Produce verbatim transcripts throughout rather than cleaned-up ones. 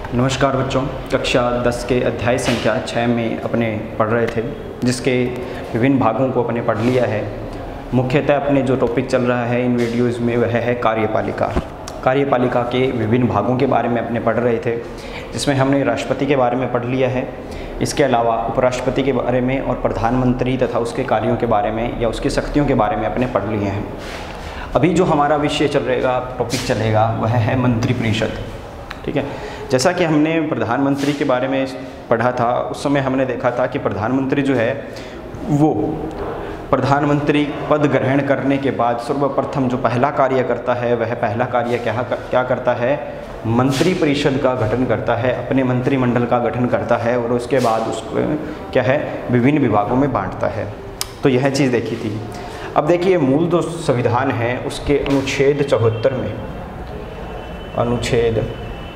नमस्कार बच्चों, कक्षा दस के अध्याय संख्या छः में अपने पढ़ रहे थे, जिसके विभिन्न भागों को अपने पढ़ लिया है। मुख्यतः अपने जो टॉपिक चल रहा है इन वीडियोज़ में वह है कार्यपालिका। कार्यपालिका के विभिन्न भागों के बारे में अपने पढ़ रहे थे, जिसमें हमने राष्ट्रपति के बारे में पढ़ लिया है। इसके अलावा उपराष्ट्रपति के बारे में और प्रधानमंत्री तथा उसके कार्यों के बारे में या उसकी शक्तियों के बारे में अपने पढ़ लिए हैं। अभी जो हमारा विषय चल रहेगा, टॉपिक चलेगा, वह है मंत्रिपरिषद। ठीक है, जैसा कि हमने प्रधानमंत्री के बारे में पढ़ा था, उस समय हमने देखा था कि प्रधानमंत्री जो है वो प्रधानमंत्री पद ग्रहण करने के बाद सर्वप्रथम जो पहला कार्य करता है वह पहला कार्य क्या क्या करता है, मंत्रिपरिषद का गठन करता है, अपने मंत्रिमंडल का गठन करता है और उसके बाद उसको क्या है विभिन्न विभागों में बांटता है। तो यह चीज़ देखी थी। अब देखिए, मूल जो संविधान है उसके अनुच्छेद चौहत्तर में अनुच्छेद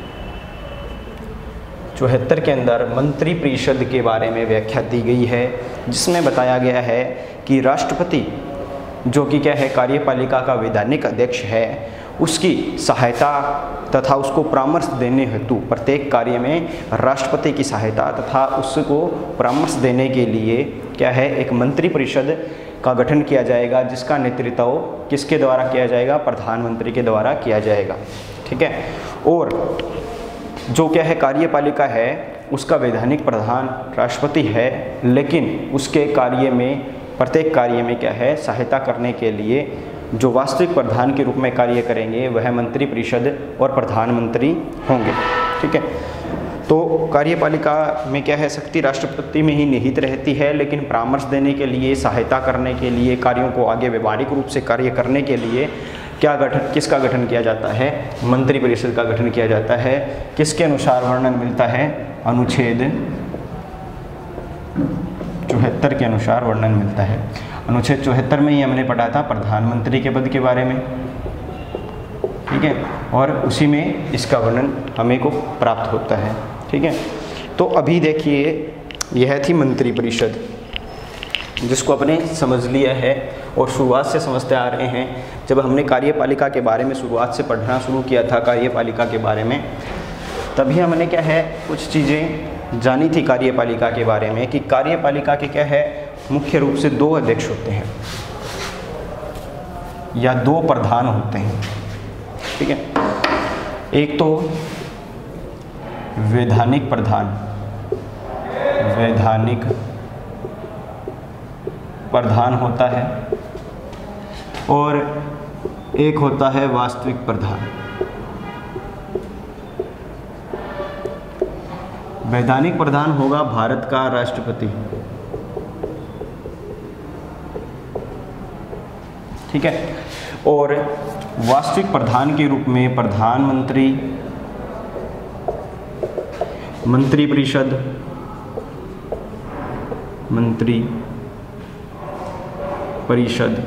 चौहत्तर के अंदर मंत्रिपरिषद के बारे में व्याख्या दी गई है, जिसमें बताया गया है कि राष्ट्रपति जो कि क्या है कार्यपालिका का वैधानिक अध्यक्ष है, उसकी सहायता तथा उसको परामर्श देने हेतु प्रत्येक कार्य में राष्ट्रपति की सहायता तथा उसको परामर्श देने के लिए क्या है एक मंत्रिपरिषद का गठन किया जाएगा, जिसका नेतृत्व किसके द्वारा किया जाएगा, प्रधानमंत्री के द्वारा किया जाएगा। ठीक है, और जो क्या है कार्यपालिका है उसका वैधानिक प्रधान राष्ट्रपति है, लेकिन उसके कार्य में प्रत्येक कार्य में क्या है सहायता करने के लिए जो वास्तविक प्रधान के रूप में कार्य करेंगे वह मंत्रिपरिषद और प्रधानमंत्री होंगे। ठीक है, तो कार्यपालिका में क्या है शक्ति राष्ट्रपति में ही निहित रहती है, लेकिन परामर्श देने के लिए, सहायता करने के लिए, कार्यों को आगे व्यवहारिक रूप से कार्य करने के लिए क्या गठन किसका गठन किया जाता है, मंत्रिपरिषद का गठन किया जाता है। किसके अनुसार वर्णन मिलता है, अनुच्छेद चौहत्तर के अनुसार वर्णन मिलता है। अनुच्छेद चौहत्तर में ही हमने पढ़ा था प्रधानमंत्री के पद के बारे में। ठीक है, और उसी में इसका वर्णन हमें को प्राप्त होता है। ठीक है, तो अभी देखिए यह थी मंत्रिपरिषद, जिसको अपने समझ लिया है और शुरुआत से समझते आ रहे हैं। जब हमने कार्यपालिका के बारे में शुरुआत से पढ़ना शुरू किया था कार्यपालिका के बारे में, तभी हमने क्या है कुछ चीज़ें जानी थी कार्यपालिका के बारे में कि कार्यपालिका के क्या है मुख्य रूप से दो अध्यक्ष होते हैं या दो प्रधान होते हैं। ठीक है, एक तो वैधानिक प्रधान वैधानिक प्रधान होता है और एक होता है वास्तविक प्रधान। वैधानिक प्रधान होगा भारत का राष्ट्रपति। ठीक है, और वास्तविक प्रधान के रूप में प्रधानमंत्री, मंत्रिपरिषद, मंत्री परिषद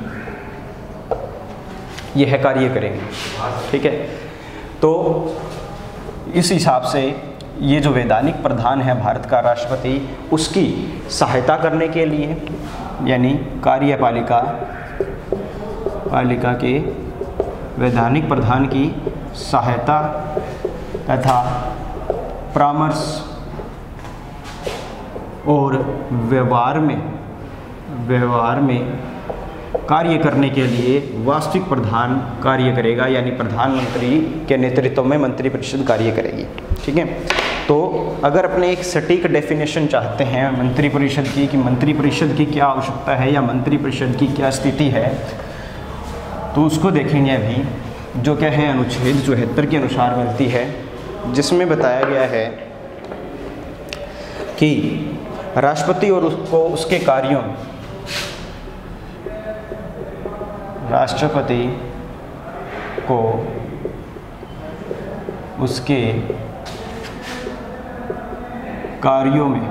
यह कार्य करेंगे। ठीक है, तो इस हिसाब से ये जो वैधानिक प्रधान है भारत का राष्ट्रपति, उसकी सहायता करने के लिए यानी कार्यपालिका पालिका के वैधानिक प्रधान की सहायता तथा परामर्श और व्यवहार में व्यवहार में कार्य करने के लिए वास्तविक प्रधान कार्य करेगा, यानी प्रधानमंत्री के नेतृत्व में मंत्रिपरिषद कार्य करेगी। ठीक है, तो अगर अपने एक सटीक डेफिनेशन चाहते हैं मंत्रिपरिषद की कि मंत्रिपरिषद की क्या आवश्यकता है या मंत्रिपरिषद की क्या स्थिति है, तो उसको देखेंगे अभी, जो क्या है अनुच्छेद चौहत्तर के अनुसार मिलती है, जिसमें बताया गया है कि राष्ट्रपति और उसको उसके कार्यों राष्ट्रपति को उसके कार्यों में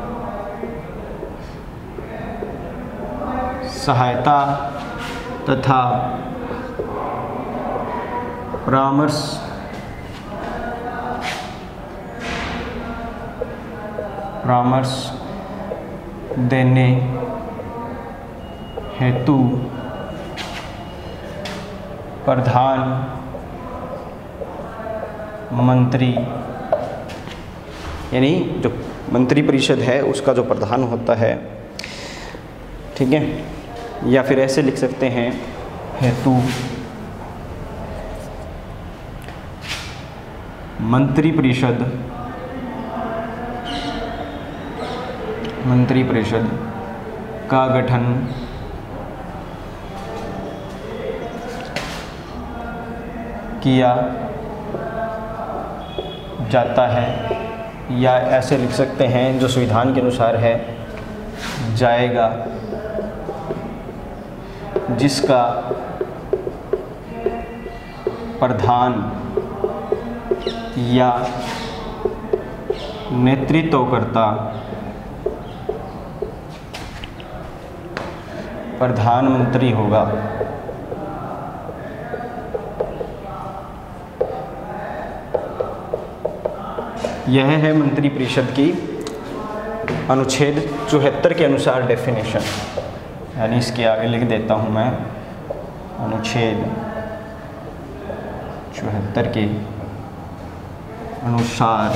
सहायता तथा परामर्श परामर्श देने हेतु प्रधान मंत्री यानी जो मंत्री परिषद है उसका जो प्रधान होता है, ठीक है, या फिर ऐसे लिख सकते हैं हेतु मंत्री परिषद मंत्री परिषद का गठन किया जाता है, या ऐसे लिख सकते हैं जो संविधान के अनुसार है जाएगा, जिसका प्रधान या नेतृत्वकर्ता प्रधानमंत्री होगा। यह है मंत्री परिषद की अनुच्छेद चौहत्तर के अनुसार डेफिनेशन, यानी इसके आगे लिख देता हूँ मैं, अनुच्छेद चौहत्तर के अनुसार,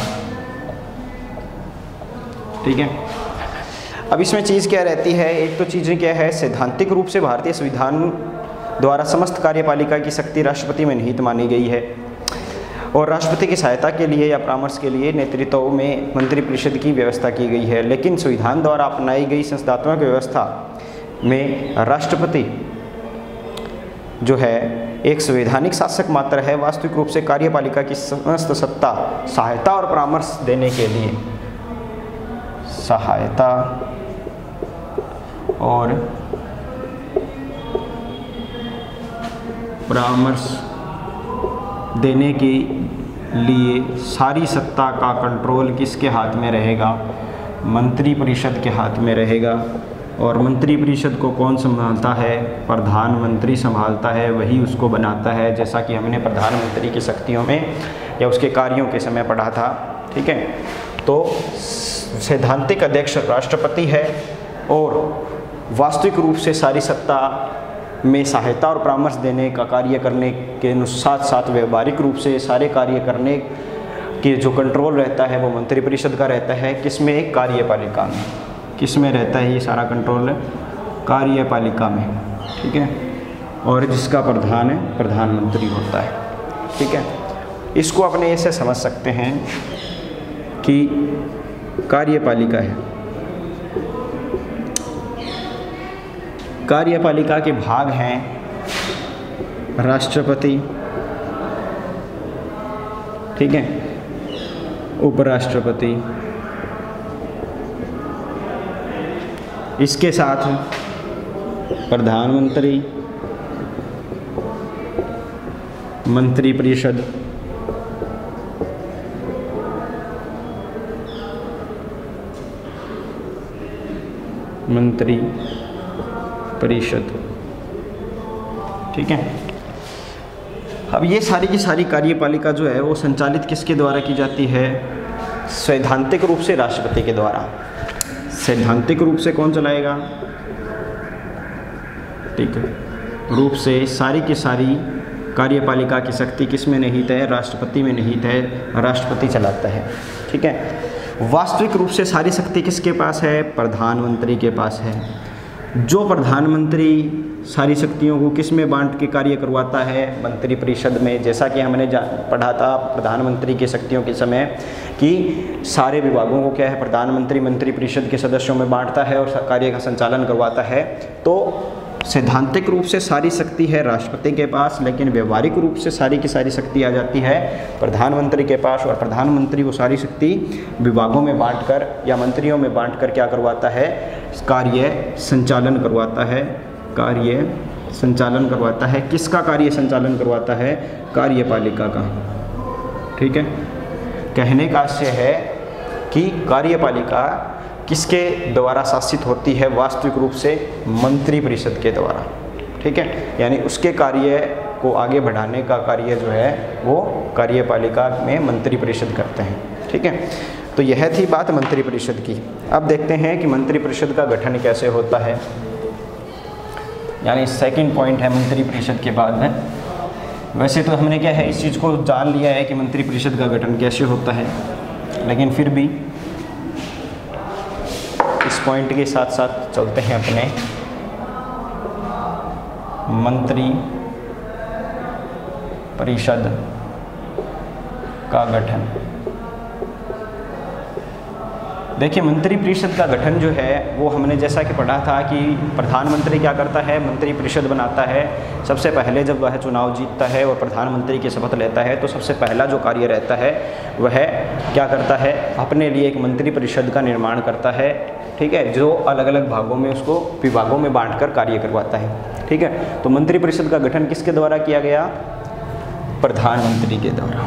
ठीक है। अब इसमें चीज़ क्या रहती है, एक तो चीज़ें क्या है, सैद्धांतिक रूप से भारतीय संविधान द्वारा समस्त कार्यपालिका की शक्ति राष्ट्रपति में निहित मानी गई है, और राष्ट्रपति की सहायता के लिए या परामर्श के लिए नेतृत्व में मंत्रिपरिषद की व्यवस्था की गई है। लेकिन संविधान द्वारा अपनाई गई संस्थात्मक व्यवस्था में राष्ट्रपति जो है एक संवैधानिक शासक मात्र है। वास्तविक रूप से कार्यपालिका की समस्त सत्ता सहायता और परामर्श देने के लिए सहायता और परामर्श देने के लिए सारी सत्ता का कंट्रोल किसके हाथ में रहेगा, मंत्री परिषद के हाथ में रहेगा। और मंत्री परिषद को कौन संभालता है, प्रधानमंत्री संभालता है, वही उसको बनाता है, जैसा कि हमने प्रधानमंत्री की शक्तियों में या उसके कार्यों के समय पढ़ा था, ठीक है। तो सैद्धांतिक अध्यक्ष राष्ट्रपति है और वास्तविक रूप से सारी सत्ता में सहायता और परामर्श देने का कार्य करने के साथ साथ व्यवहारिक रूप से सारे कार्य करने के जो कंट्रोल रहता है वो मंत्रिपरिषद का रहता है। किसमें, कार्यपालिका में। किस में रहता है ये सारा कंट्रोल, कार्यपालिका में, ठीक है। और जिसका प्रधान है प्रधानमंत्री होता है, ठीक है। इसको अपने ऐसे समझ सकते हैं कि कार्यपालिका है, कार्यपालिका के भाग हैं राष्ट्रपति, ठीक है, उपराष्ट्रपति, इसके साथ प्रधानमंत्री, मंत्रिपरिषद, मंत्री परिषद, ठीक है। अब ये सारी की सारी कार्यपालिका जो है वो संचालित किसके द्वारा की जाती है, सैद्धांतिक रूप से राष्ट्रपति के द्वारा। सैद्धांतिक रूप से कौन चलाएगा, ठीक है, रूप से सारी की सारी कार्यपालिका की शक्ति किस में निहित है, राष्ट्रपति में निहित है, राष्ट्रपति चलाता है, ठीक है। वास्तविक रूप से सारी शक्ति किसके पास है, प्रधानमंत्री के पास है। जो प्रधानमंत्री सारी शक्तियों को किस में बांट के कार्य करवाता है, मंत्रिपरिषद में। जैसा कि हमने पढ़ा था प्रधानमंत्री की शक्तियों के समय कि सारे विभागों को क्या है, प्रधानमंत्री मंत्रिपरिषद के सदस्यों में बांटता है और कार्य का संचालन करवाता है। तो सैद्धांतिक रूप से सारी शक्ति है राष्ट्रपति के पास, लेकिन व्यवहारिक रूप से सारी की सारी शक्ति आ जाती है प्रधानमंत्री के पास, और प्रधानमंत्री वो सारी शक्ति विभागों में बांटकर या मंत्रियों में बांटकर क्या करवाता है, कार्य संचालन करवाता है, कार्य संचालन करवाता है। किसका कार्य संचालन करवाता है, कार्यपालिका का, ठीक है। कहने का आशय है कि कार्यपालिका किसके द्वारा शासित होती है, वास्तविक रूप से मंत्रिपरिषद के द्वारा, ठीक है। यानी उसके कार्य को आगे बढ़ाने का कार्य जो है वो कार्यपालिका में मंत्रिपरिषद करते हैं, ठीक है। तो यह थी बात मंत्रिपरिषद की। अब देखते हैं कि मंत्रिपरिषद का गठन कैसे होता है, यानी सेकंड पॉइंट है मंत्रिपरिषद के बाद में। वैसे तो हमने क्या है इस चीज़ को जान लिया है कि मंत्रिपरिषद का गठन कैसे होता है। लेकिन फिर भी इस पॉइंट के साथ साथ चलते हैं अपने मंत्री परिषद का गठन। देखिए, मंत्री परिषद का गठन जो है वो हमने जैसा कि पढ़ा था कि प्रधानमंत्री क्या करता है, मंत्री परिषद बनाता है। सबसे पहले जब वह चुनाव जीतता है और प्रधानमंत्री की शपथ लेता है तो सबसे पहला जो कार्य रहता है वह क्या करता है, अपने लिए एक मंत्री परिषद का निर्माण करता है। ठीक है, जो अलग अलग भागों में उसको विभागों में बांटकर कार्य करवाता है। ठीक है, तो मंत्री परिषद का गठन किसके द्वारा किया गया? प्रधानमंत्री के द्वारा।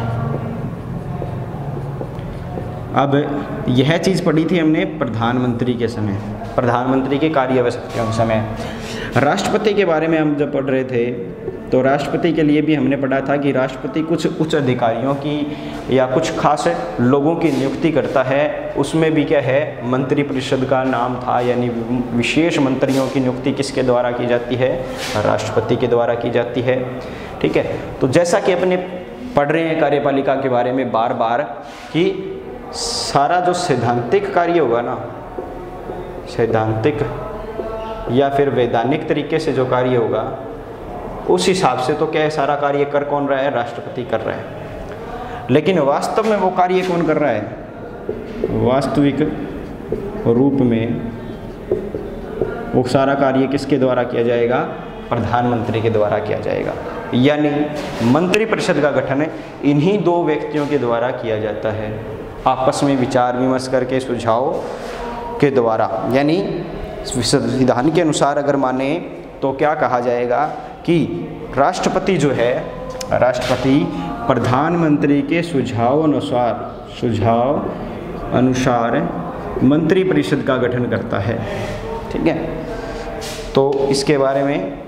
अब यह चीज़ पढ़ी थी हमने प्रधानमंत्री के समय, प्रधानमंत्री के कार्य आवश्यकताओं के समय। राष्ट्रपति के बारे में हम जब पढ़ रहे थे तो राष्ट्रपति के लिए भी हमने पढ़ा था कि राष्ट्रपति कुछ उच्च अधिकारियों की या कुछ खास लोगों की नियुक्ति करता है। उसमें भी क्या है, मंत्री परिषद का नाम था, यानी विशेष मंत्रियों की नियुक्ति किसके द्वारा की जाती है? राष्ट्रपति के द्वारा की जाती है। ठीक है, तो जैसा कि अपने पढ़ रहे हैं कार्यपालिका के बारे में बार बार कि सारा जो सैद्धांतिक कार्य होगा ना, सैद्धांतिक या फिर वैधानिक तरीके से जो कार्य होगा उस हिसाब से तो क्या है, सारा कार्य कर कौन रहा है? राष्ट्रपति कर रहा है। लेकिन वास्तव में वो कार्य कौन कर रहा है? वास्तविक रूप में वो सारा कार्य किसके द्वारा किया जाएगा? प्रधानमंत्री के द्वारा किया जाएगा। यानी मंत्री परिषद का गठन इन्हीं दो व्यक्तियों के द्वारा किया जाता है, आपस में विचार विमर्श करके, सुझाव के द्वारा। यानी संविधान के अनुसार अगर माने तो क्या कहा जाएगा कि राष्ट्रपति जो है, राष्ट्रपति प्रधानमंत्री के सुझाव अनुसार सुझाव अनुसार मंत्री परिषद का गठन करता है। ठीक है, तो इसके बारे में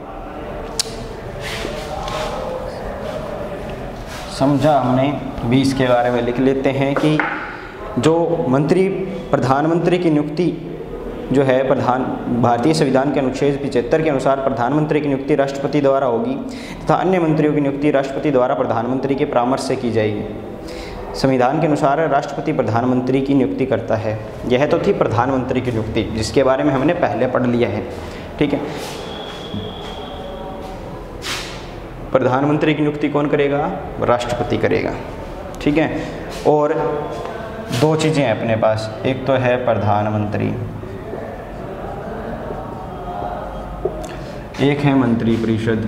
समझा हमने, भी इसके बारे में लिख लेते हैं कि जो मंत्री प्रधानमंत्री की नियुक्ति जो है प्रधान भारतीय संविधान के अनुच्छेद पिचहत्तर के अनुसार प्रधानमंत्री की नियुक्ति राष्ट्रपति द्वारा होगी तथा अन्य मंत्रियों की नियुक्ति राष्ट्रपति द्वारा प्रधानमंत्री के परामर्श से की जाएगी। संविधान के अनुसार राष्ट्रपति प्रधानमंत्री की नियुक्ति करता है। यह तो थी प्रधानमंत्री की नियुक्ति, जिसके बारे में हमने पहले पढ़ लिया है। ठीक है, प्रधानमंत्री की नियुक्ति कौन करेगा? राष्ट्रपति करेगा। ठीक है, और दो चीज़ें हैं अपने पास, एक तो है प्रधानमंत्री, एक है मंत्री परिषद।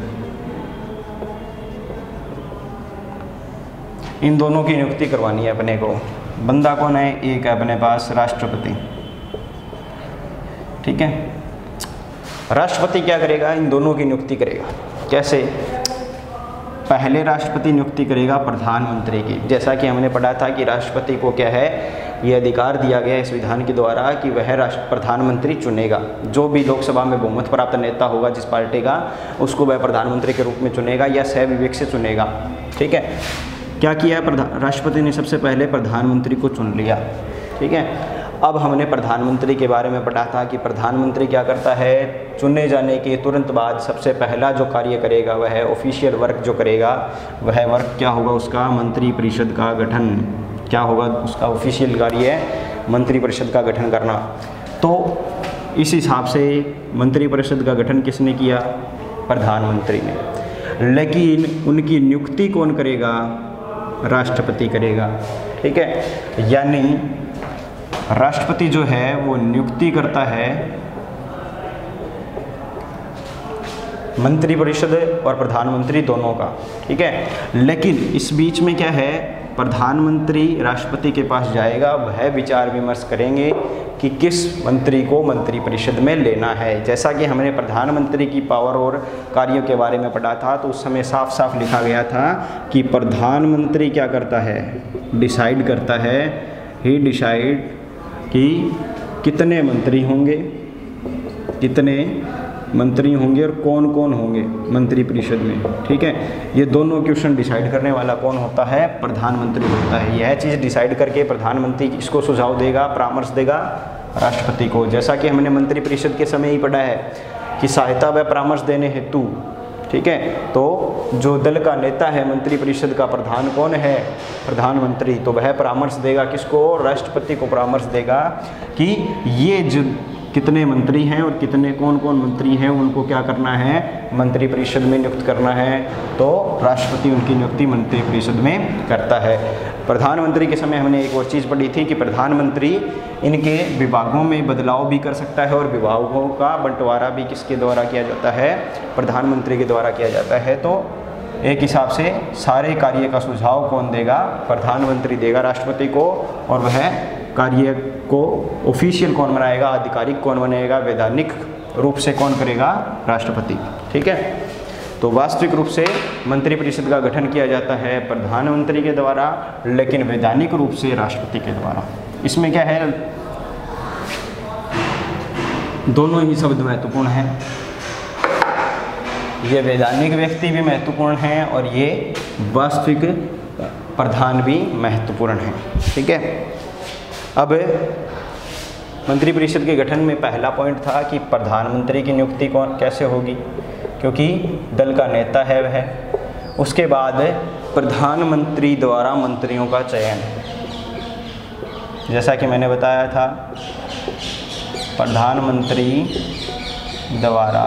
इन दोनों की नियुक्ति करवानी है अपने को। बंदा कौन है? एक है अपने पास राष्ट्रपति। ठीक है, राष्ट्रपति क्या करेगा? इन दोनों की नियुक्ति करेगा। कैसे? पहले राष्ट्रपति नियुक्ति करेगा प्रधानमंत्री की। जैसा कि हमने पढ़ा था कि राष्ट्रपति को क्या है, ये अधिकार दिया गया है संविधान के द्वारा कि वह राष्ट्र प्रधानमंत्री चुनेगा। जो भी लोकसभा में बहुमत प्राप्त नेता होगा जिस पार्टी का, उसको वह प्रधानमंत्री के रूप में चुनेगा या सह विवेक से चुनेगा। ठीक है, क्या किया राष्ट्रपति ने? सबसे पहले प्रधानमंत्री को चुन लिया। ठीक है, अब हमने प्रधानमंत्री के बारे में पढ़ा था कि प्रधानमंत्री क्या करता है? चुने जाने के तुरंत बाद सबसे पहला जो कार्य करेगा वह है ऑफिशियल वर्क जो करेगा, वह वर्क क्या होगा उसका? मंत्री परिषद का गठन। क्या होगा उसका ऑफिशियल कार्य है? मंत्री परिषद का गठन करना। तो इस हिसाब से मंत्री परिषद का गठन किसने किया? प्रधानमंत्री ने। लेकिन उनकी नियुक्ति कौन करेगा? राष्ट्रपति करेगा। ठीक है, यानी राष्ट्रपति जो है वो नियुक्ति करता है मंत्री परिषद और प्रधानमंत्री दोनों का। ठीक है, लेकिन इस बीच में क्या है, प्रधानमंत्री राष्ट्रपति के पास जाएगा, वह विचार विमर्श करेंगे कि किस मंत्री को मंत्री परिषद में लेना है। जैसा कि हमने प्रधानमंत्री की पावर और कार्यों के बारे में पढ़ा था, तो उस समय साफ साफ लिखा गया था कि प्रधानमंत्री क्या करता है? डिसाइड करता है, ही डिसाइड कि कितने मंत्री होंगे, कितने मंत्री होंगे और कौन कौन होंगे मंत्री परिषद में। ठीक है, ये दोनों क्वेश्चन डिसाइड करने वाला कौन होता है? प्रधानमंत्री होता है। यह चीज़ डिसाइड करके प्रधानमंत्री इसको सुझाव देगा, परामर्श देगा राष्ट्रपति को। जैसा कि हमने मंत्री परिषद के समय ही पढ़ा है कि सहायता व परामर्श देने हेतु ठीक है। तो जो दल का नेता है, मंत्रिपरिषद का प्रधान कौन है? प्रधानमंत्री। तो वह परामर्श देगा किसको? राष्ट्रपति को परामर्श देगा कि ये जो कितने मंत्री हैं और कितने कौन कौन मंत्री हैं उनको क्या करना है? मंत्रिपरिषद में नियुक्त करना है। तो राष्ट्रपति उनकी नियुक्ति मंत्रिपरिषद में करता है। प्रधानमंत्री के समय हमने एक और चीज़ पढ़ी थी कि प्रधानमंत्री इनके विभागों में बदलाव भी कर सकता है और विभागों का बंटवारा भी किसके द्वारा किया जाता है? प्रधानमंत्री के द्वारा किया जाता है। तो एक हिसाब से सारे कार्य का सुझाव कौन देगा? प्रधानमंत्री देगा राष्ट्रपति को, और वह कार्य को ऑफिशियल कौन बनाएगा? आधिकारिक कौन बनाएगा? वैधानिक रूप से कौन करेगा? राष्ट्रपति। ठीक है। तो वास्तविक रूप से मंत्रिपरिषद का गठन किया जाता है प्रधानमंत्री के द्वारा, लेकिन वैधानिक रूप से राष्ट्रपति के द्वारा। इसमें क्या है? दोनों ही शब्द महत्वपूर्ण हैं। ये वैधानिक व्यक्ति भी महत्वपूर्ण हैं और ये वास्तविक प्रधान भी महत्वपूर्ण हैं। ठीक है। अब मंत्रिपरिषद के गठन में पहला पॉइंट था कि प्रधानमंत्री की नियुक्ति कौन कैसे होगी, क्योंकि दल का नेता है वह। उसके बाद प्रधानमंत्री द्वारा मंत्रियों का चयन, जैसा कि मैंने बताया था, प्रधानमंत्री द्वारा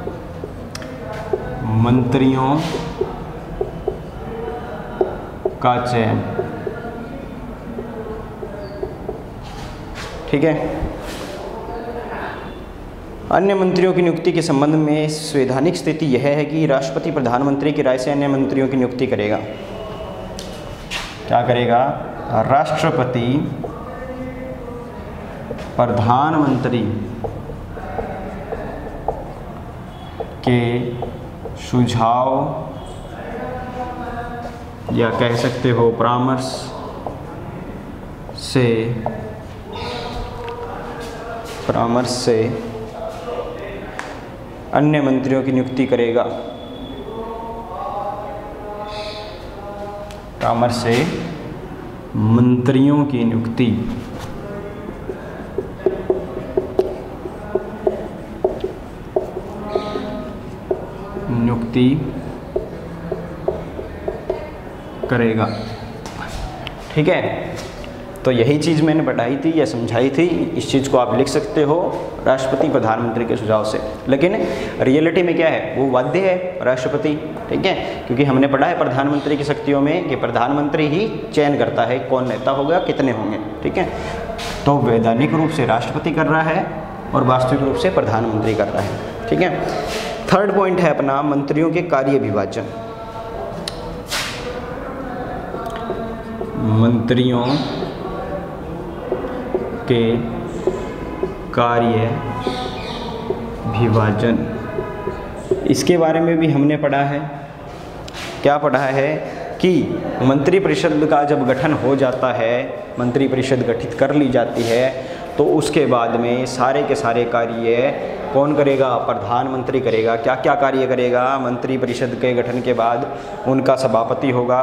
मंत्रियों का चयन। ठीक है। अन्य मंत्रियों की नियुक्ति के संबंध में संवैधानिक स्थिति यह है कि राष्ट्रपति प्रधानमंत्री की राय से अन्य मंत्रियों की नियुक्ति करेगा। क्या करेगा? राष्ट्रपति प्रधानमंत्री के सुझाव या कह सकते हो परामर्श से परामर्श से अन्य मंत्रियों की नियुक्ति करेगा। परामर्श से मंत्रियों की नियुक्ति नियुक्ति करेगा। ठीक है। तो यही चीज़ मैंने बताई थी या समझाई थी। इस चीज़ को आप लिख सकते हो राष्ट्रपति प्रधानमंत्री के सुझाव से, लेकिन रियलिटी में क्या है? वो बाध्य है राष्ट्रपति। ठीक है। क्योंकि हमने पढ़ा है प्रधानमंत्री की शक्तियों में कि प्रधानमंत्री ही चयन करता है कौन नेता होगा, कितने होंगे। ठीक है। तो वैधानिक रूप से राष्ट्रपति कर रहा है और वास्तविक रूप से प्रधानमंत्री कर रहा है। ठीक है। थर्ड पॉइंट है अपना मंत्रियों के कार्य विभाजन। मंत्रियों के कार्य विभाजन, इसके बारे में भी हमने पढ़ा है। क्या पढ़ा है कि मंत्रिपरिषद का जब गठन हो जाता है, मंत्रिपरिषद गठित कर ली जाती है, तो उसके बाद में सारे के सारे कार्य कौन करेगा? प्रधानमंत्री करेगा। क्या क्या कार्य करेगा? मंत्रिपरिषद के गठन के बाद उनका सभापति होगा,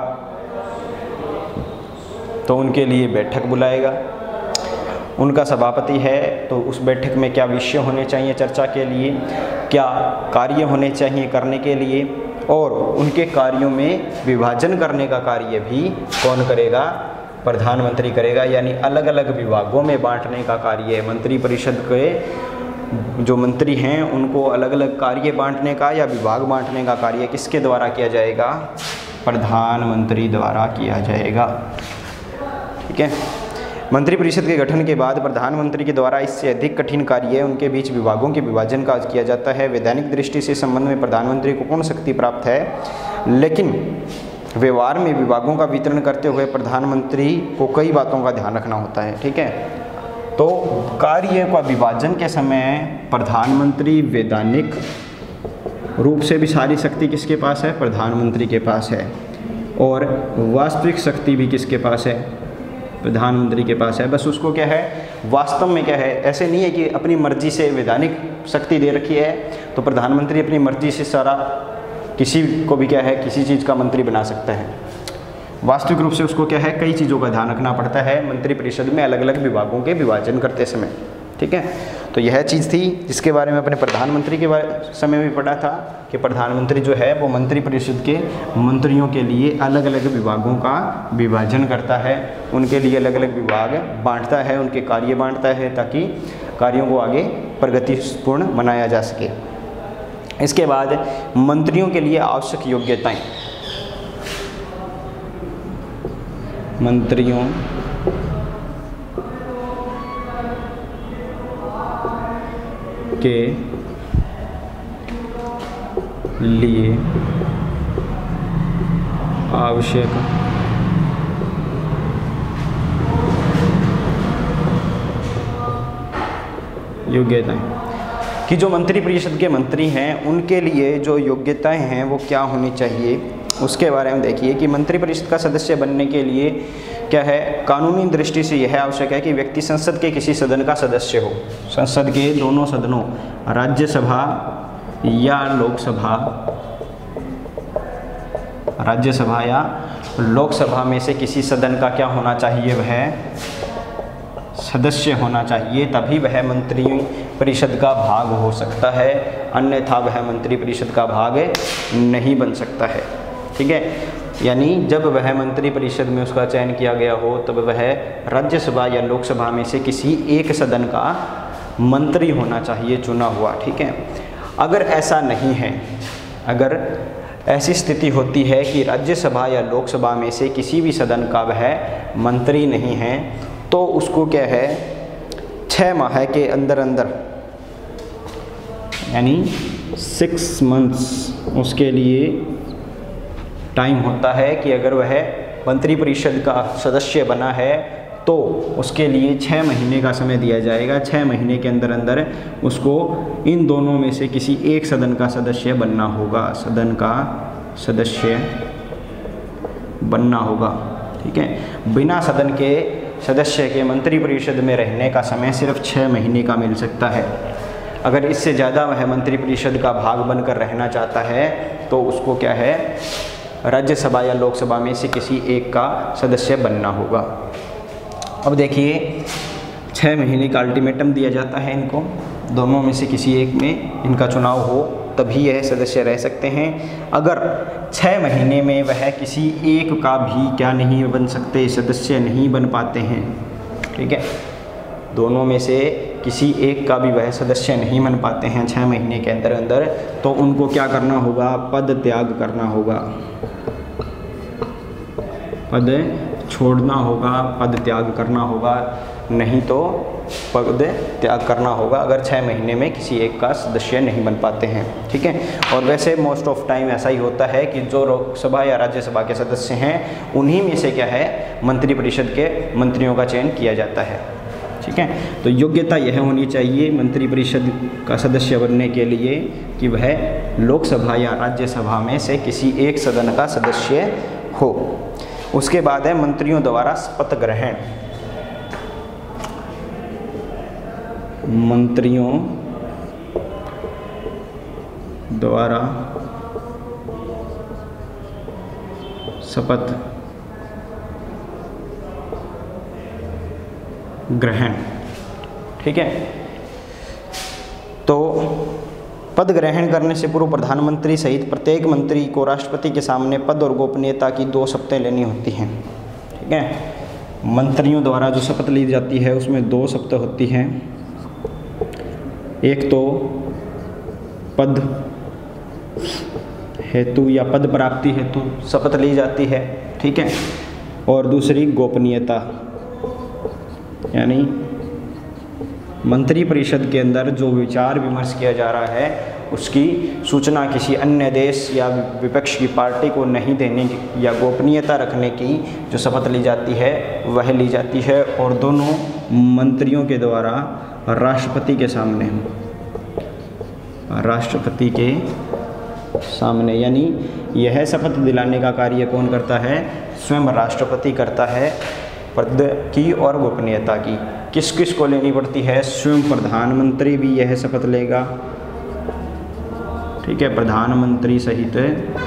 तो उनके लिए बैठक बुलाएगा। उनका सभापति है तो उस बैठक में क्या विषय होने चाहिए चर्चा के लिए, क्या कार्य होने चाहिए करने के लिए, और उनके कार्यों में विभाजन करने का कार्य भी कौन करेगा? प्रधानमंत्री करेगा। यानी अलग अलग विभागों में बांटने का कार्य मंत्रिपरिषद के जो मंत्री हैं उनको अलग अलग कार्य बांटने का या विभाग बांटने का कार्य किसके द्वारा किया जाएगा? प्रधानमंत्री द्वारा किया जाएगा। ठीक है। मंत्रिपरिषद के गठन के बाद प्रधानमंत्री के द्वारा इससे अधिक कठिन कार्य उनके बीच विभागों के विभाजन का किया जाता है। वैधानिक दृष्टि से संबंध में प्रधानमंत्री को पूर्ण शक्ति प्राप्त है, लेकिन व्यवहार में विभागों का वितरण करते हुए प्रधानमंत्री को कई बातों का ध्यान रखना होता है। ठीक है। तो कार्य का विभाजन के समय प्रधानमंत्री वैधानिक रूप से भी सारी शक्ति किसके पास है? प्रधानमंत्री के पास है। और वास्तविक शक्ति भी किसके पास है? प्रधानमंत्री के पास है। बस उसको क्या है, वास्तव में क्या है, ऐसे नहीं है कि अपनी मर्जी से वैधानिक शक्ति दे रखी है तो प्रधानमंत्री अपनी मर्जी से सारा किसी को भी क्या है किसी चीज़ का मंत्री बना सकता है। वास्तविक रूप से उसको क्या है, कई चीज़ों का ध्यान रखना पड़ता है मंत्रिपरिषद में अलग अलग विभागों के विभाजन करते समय। ठीक है। तो यह चीज़ थी जिसके बारे में अपने प्रधानमंत्री के बारे समय में पढ़ा था कि प्रधानमंत्री जो है वो मंत्रिपरिषद के मंत्रियों के लिए अलग अलग विभागों का विभाजन करता है, उनके लिए अलग अलग विभाग बांटता है, उनके कार्य बांटता है ताकि कार्यों को आगे प्रगतिपूर्ण बनाया जा सके। इसके बाद मंत्रियों के लिए आवश्यक योग्यताएं, मंत्रियों के लिए आवश्यक योग्यताएं कि जो मंत्रिपरिषद के मंत्री हैं उनके लिए जो योग्यताएं हैं वो क्या होनी चाहिए, उसके बारे में देखिए कि मंत्रिपरिषद का सदस्य बनने के लिए क्या है, कानूनी दृष्टि से यह आवश्यक है कि व्यक्ति संसद के किसी सदन का सदस्य हो, संसद के दोनों सदनों राज्यसभा या लोकसभा राज्यसभा या लोकसभा में से किसी सदन का क्या होना चाहिए, वह सदस्य होना चाहिए, तभी वह मंत्री परिषद का भाग हो सकता है, अन्यथा वह मंत्री परिषद का भाग नहीं बन सकता है। ठीक है, यानी जब वह मंत्री परिषद में उसका चयन किया गया हो तब वह राज्यसभा या लोकसभा में से किसी एक सदन का मंत्री होना चाहिए, चुना हुआ। ठीक है, अगर ऐसा नहीं है, अगर ऐसी स्थिति होती है कि राज्यसभा या लोकसभा में से किसी भी सदन का वह मंत्री नहीं है, तो उसको क्या है, छः माह के अंदर अंदर यानी सिक्स मंथ्स उसके लिए टाइम होता है कि अगर वह मंत्रिपरिषद का सदस्य बना है तो उसके लिए छः महीने का समय दिया जाएगा। छः महीने के अंदर अंदर उसको इन दोनों में से किसी एक सदन का सदस्य बनना होगा, सदन का सदस्य बनना होगा। ठीक है, बिना सदन के सदस्य के मंत्रिपरिषद में रहने का समय सिर्फ छः महीने का मिल सकता है। अगर इससे ज़्यादा वह मंत्रिपरिषद का भाग बनकर रहना चाहता है तो उसको क्या है, राज्यसभा या लोकसभा में से किसी एक का सदस्य बनना होगा। अब देखिए, छः महीने का अल्टीमेटम दिया जाता है इनको, दोनों में से किसी एक में इनका चुनाव हो तभी यह सदस्य रह सकते हैं। अगर छः महीने में वह किसी एक का भी क्या नहीं बन सकते, सदस्य नहीं बन पाते हैं, ठीक है, दोनों में से किसी एक का भी वह सदस्य नहीं बन पाते हैं छः महीने के अंदर अंदर, तो उनको क्या करना होगा, पद त्याग करना होगा, पद छोड़ना होगा, पद त्याग करना होगा, नहीं तो पद त्याग करना होगा अगर छः महीने में किसी एक का सदस्य नहीं बन पाते हैं। ठीक है, और वैसे मोस्ट ऑफ टाइम ऐसा ही होता है कि जो लोकसभा या राज्यसभा के सदस्य हैं उन्हीं में से क्या है, मंत्रिपरिषद के मंत्रियों का चयन किया जाता है। ठीक है, तो योग्यता यह होनी चाहिए मंत्रिपरिषद का सदस्य बनने के लिए कि वह लोकसभा या राज्यसभा में से किसी एक सदन का सदस्य हो। उसके बाद है मंत्रियों द्वारा शपथ ग्रहण। मंत्रियों द्वारा शपथ ग्रहण। ठीक है, तो पद ग्रहण करने से पूर्व प्रधानमंत्री सहित प्रत्येक मंत्री को राष्ट्रपति के सामने पद और गोपनीयता की दो शपथें लेनी होती हैं। ठीक है, मंत्रियों द्वारा जो शपथ ली जाती है उसमें दो शपथ होती हैं, एक तो पद हेतु या पद प्राप्ति हेतु शपथ ली जाती है। ठीक है, और दूसरी गोपनीयता, यानी मंत्रिपरिषद के अंदर जो विचार विमर्श किया जा रहा है उसकी सूचना किसी अन्य देश या विपक्ष की पार्टी को नहीं देने की या गोपनीयता रखने की जो शपथ ली जाती है वह ली जाती है, और दोनों मंत्रियों के द्वारा राष्ट्रपति के सामने राष्ट्रपति के सामने यानी यह शपथ दिलाने का कार्य कौन करता है, स्वयं राष्ट्रपति करता है, पद की और गोपनीयता की। किस किस को लेनी पड़ती है, स्वयं प्रधानमंत्री भी यह शपथ लेगा। ठीक है, प्रधानमंत्री सहित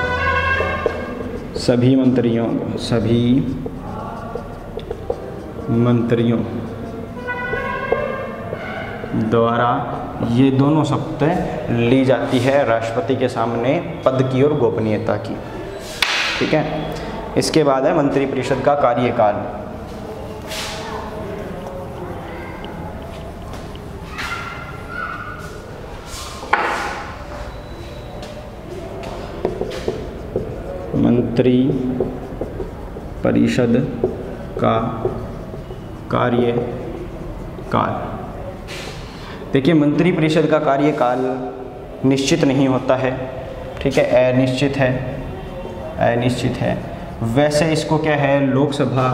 सभी मंत्रियों सभी मंत्रियों द्वारा ये दोनों शपथें ली जाती है राष्ट्रपति के सामने पद की और गोपनीयता की। ठीक है, इसके बाद है मंत्रिपरिषद का कार्यकाल। मंत्री परिषद का कार्यकाल। देखिए, मंत्री परिषद का कार्यकाल निश्चित नहीं होता है, ठीक है, अनिश्चित है, अनिश्चित है। वैसे इसको क्या है, लोकसभा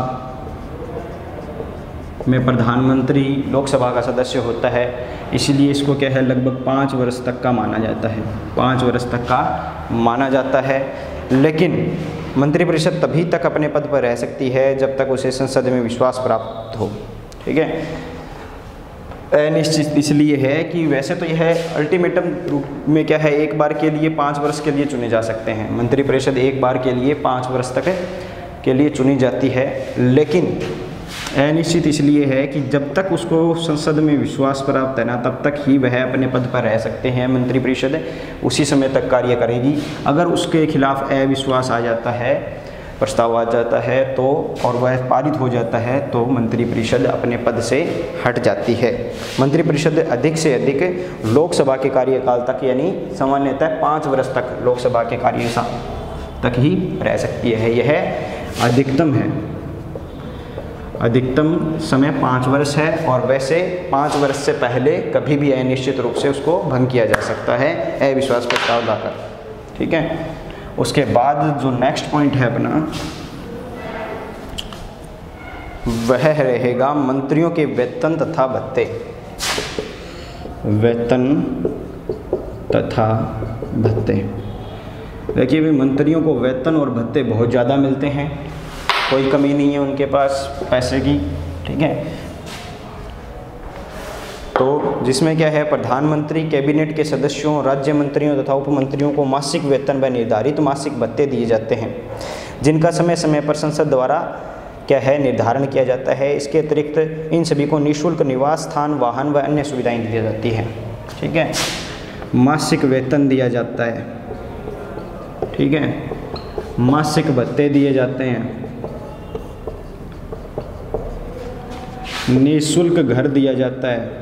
में प्रधानमंत्री लोकसभा का सदस्य होता है, इसलिए इसको क्या है लगभग पाँच वर्ष तक का माना जाता है, पाँच वर्ष तक का माना जाता है। लेकिन मंत्रिपरिषद तभी तक अपने पद पर रह सकती है जब तक उसे संसद में विश्वास प्राप्त हो। ठीक है, अनिश्चित इसलिए है कि वैसे तो यह अल्टीमेटम रूप में क्या है, एक बार के लिए पाँच वर्ष के लिए चुने जा सकते हैं। मंत्रिपरिषद एक बार के लिए पाँच वर्ष तक के लिए चुनी जाती है, लेकिन अनिश्चित इसलिए है कि जब तक उसको संसद में विश्वास प्राप्त है ना, तब तक ही वह अपने पद पर रह सकते हैं। मंत्रिपरिषद उसी समय तक कार्य करेगी। अगर उसके खिलाफ अविश्वास आ जाता है, प्रस्ताव आ जाता है तो और वह पारित हो जाता है तो मंत्रिपरिषद अपने पद से हट जाती है। मंत्रिपरिषद अधिक से अधिक लोकसभा के कार्यकाल तक, यानी सामान्यतः पाँच वर्ष तक लोकसभा के कार्यकाल तक ही रह सकती है। यह अधिकतम है, अधिकतम समय पाँच वर्ष है, और वैसे पाँच वर्ष से पहले कभी भी अनिश्चित रूप से उसको भंग किया जा सकता है अविश्वास प्रस्ताव लाकर। ठीक है, उसके बाद जो नेक्स्ट पॉइंट है अपना, वह रहेगा मंत्रियों के वेतन तथा भत्ते। वेतन तथा भत्ते। देखिए भाई, मंत्रियों को वेतन और भत्ते बहुत ज़्यादा मिलते हैं, कोई कमी नहीं है उनके पास पैसे की। ठीक है, तो जिसमें क्या है, प्रधानमंत्री, कैबिनेट के सदस्यों, राज्य मंत्रियों तथा उप मंत्रियों को मासिक वेतन व निर्धारित मासिक भत्ते दिए जाते हैं, जिनका समय समय पर संसद द्वारा क्या है निर्धारण किया जाता है। इसके अतिरिक्त इन सभी को निःशुल्क निवास स्थान, वाहन व अन्य सुविधाएं दी जाती हैं। ठीक है, मासिक वेतन दिया जाता है, ठीक है, मासिक भत्ते दिए जाते हैं, निःशुल्क घर दिया जाता है,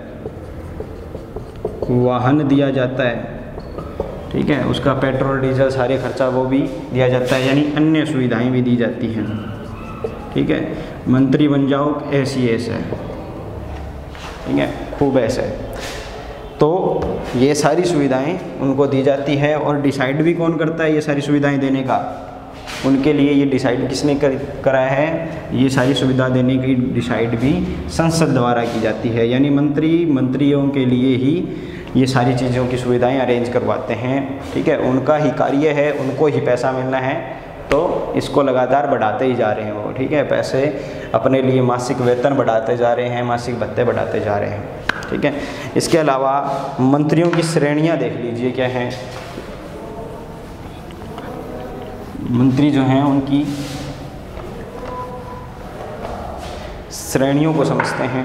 वाहन दिया जाता है। ठीक है, उसका पेट्रोल डीजल सारे खर्चा वो भी दिया जाता है, यानी अन्य सुविधाएं भी दी जाती हैं। ठीक है, मंत्री बन जाओ ऐसी ऐसा है, ठीक है, खूब ऐसा है। तो ये सारी सुविधाएं उनको दी जाती है, और डिसाइड भी कौन करता है ये सारी सुविधाएं देने का, उनके लिए ये डिसाइड किसने कर कराया है, ये सारी सुविधा देने की डिसाइड भी संसद द्वारा की जाती है। यानी मंत्री मंत्रियों के लिए ही ये सारी चीज़ों की सुविधाएं अरेंज करवाते हैं। ठीक है, उनका ही कार्य है, उनको ही पैसा मिलना है, तो इसको लगातार बढ़ाते ही जा रहे हैं वो। ठीक है, पैसे अपने लिए मासिक वेतन बढ़ाते जा रहे हैं, मासिक भत्ते बढ़ाते जा रहे हैं। ठीक है, इसके अलावा मंत्रियों की श्रेणियाँ देख लीजिए क्या हैं। मंत्री जो हैं उनकी श्रेणियों को समझते हैं।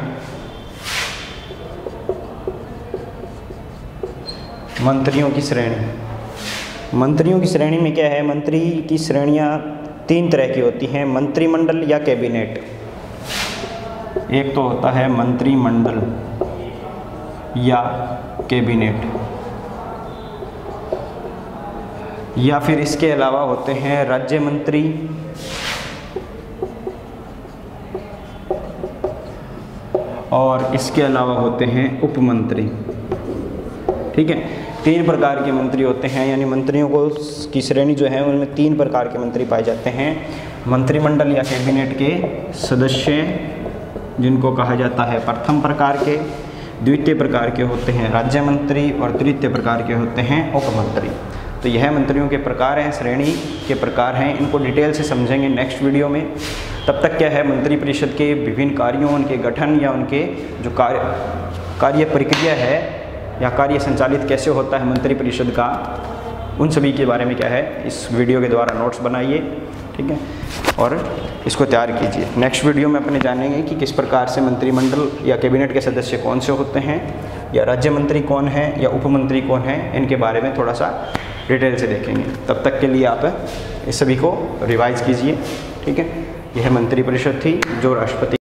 मंत्रियों की श्रेणी, मंत्रियों की श्रेणी में क्या है, मंत्री की श्रेणियां तीन तरह की होती हैं, मंत्रिमंडल या कैबिनेट। एक तो होता है मंत्रिमंडल या कैबिनेट, या फिर इसके अलावा होते हैं राज्य मंत्री, और इसके अलावा होते हैं उपमंत्री। ठीक है, तीन प्रकार के मंत्री होते हैं, यानी मंत्रियों को की श्रेणी जो है उनमें तीन प्रकार के मंत्री पाए जाते हैं। मंत्रिमंडल या कैबिनेट के सदस्य, जिनको कहा जाता है प्रथम प्रकार के, द्वितीय प्रकार के होते हैं राज्य मंत्री, और तृतीय प्रकार के होते हैं उपमंत्री। तो यह मंत्रियों के प्रकार हैं, श्रेणी के प्रकार हैं। इनको डिटेल से समझेंगे नेक्स्ट वीडियो में। तब तक क्या है, मंत्रिपरिषद के विभिन्न कार्यों, उनके गठन या उनके जो कार्य कार्य प्रक्रिया है या कार्य संचालित कैसे होता है मंत्रिपरिषद का, उन सभी के बारे में क्या है इस वीडियो के द्वारा नोट्स बनाइए। ठीक है, और इसको तैयार कीजिए। नेक्स्ट वीडियो में अपने जानेंगे कि किस प्रकार से मंत्रिमंडल या कैबिनेट के सदस्य कौन से होते हैं, या राज्य मंत्री कौन है या उपमंत्री कौन है, इनके बारे में थोड़ा सा डिटेल से देखेंगे। तब तक के लिए आप इस सभी को रिवाइज कीजिए, ठीक है। यह मंत्रिपरिषद थी जो राष्ट्रपति